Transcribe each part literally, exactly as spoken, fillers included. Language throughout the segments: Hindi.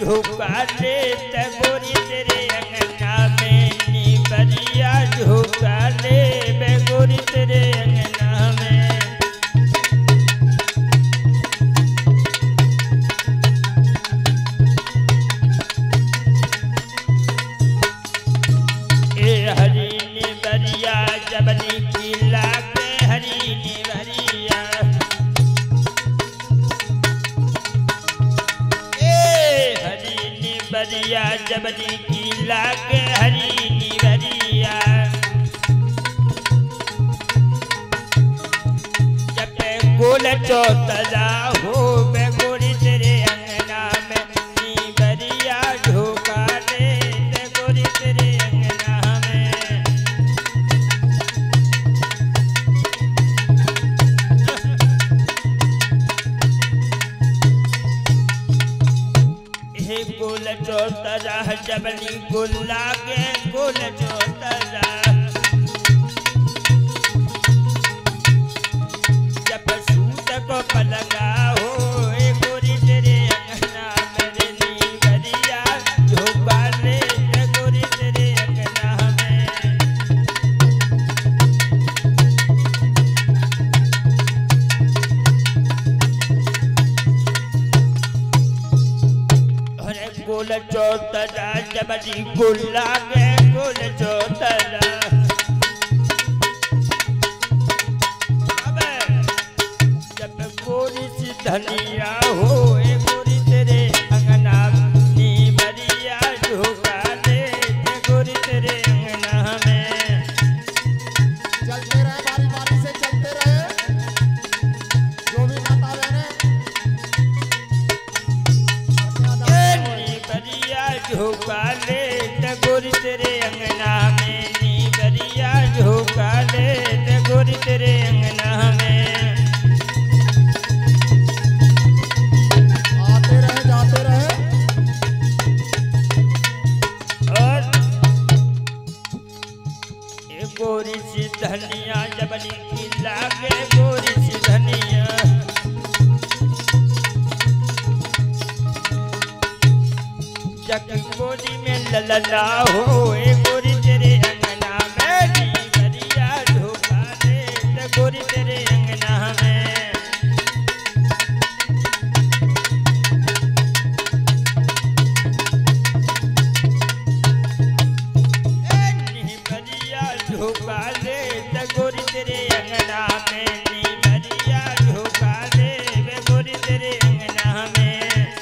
झोंका ले गोरी तेरे अंगना में नी बरिया झोंका ले गोरी तेरे अंगना में। ए हरी नी बरिया जबनी की लागे हरी नी बरिया बरिया जबनी की लागे हरी नी बरिया जब गोल चौतरा हो मैं गोरी तेरे अंगना में नी बरिया झोंका ले गोरी तेरे अंगना में। हे गोल चौतरा जबनी गोला के गोल चौतरा जब सूत को पलंगा हो ए गोरी तेरे अंगना मेरे नी बरिया झोंका ले गोरी तेरे अंगना में। गोल चौतरा जबनी गोला के गोल चौतरा जब गोरी सी धनिया हो ए गोरी तेरे अंगना नी बरिया झोंका ले गोरी तेरे अंगना में। चलते रहे बारी बारी से चलते रहे जो भी माता बहने झोंका ले गोरी तेरे अंगना में नी बरिया झोंका ले गोरी तेरे अंगना में। आते रहे जाते रहे और ए गोरी सी धनिया जबनी की लागे गोरी सी धनिया जग गोरी में ललला हो ए गोरी तेरे अंगना में नी बरिया झोंका ले गोरी तेरे अंगना में। ए नी बरिया झोंका ले गोरी तेरे अंगना में नी बरिया झोंका ले गोरी तेरे अंगना में।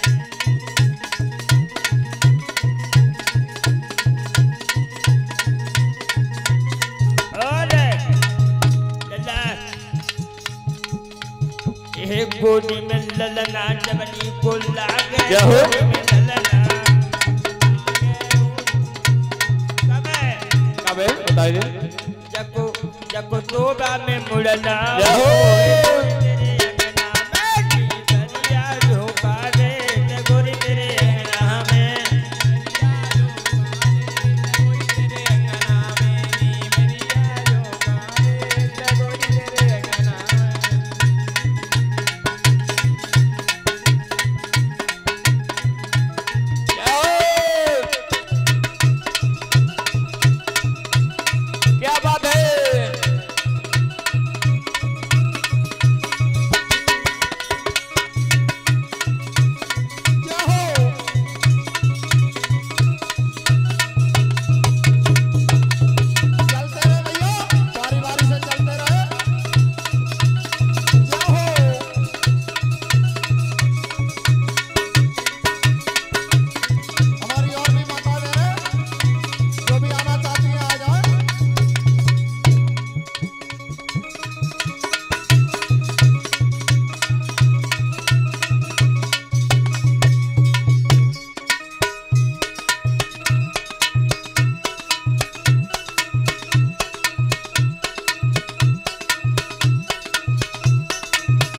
हे गोरी में ललना जबनी को लागे गोरी में ललना कब है कब है बताइए। जको जको तोबा में मुड़ना